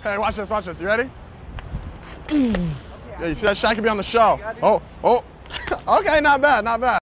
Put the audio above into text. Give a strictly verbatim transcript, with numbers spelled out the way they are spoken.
Hey, watch this, watch this. You ready? Yeah, you see that shot could be on the show. Oh, oh. Okay, not bad, not bad.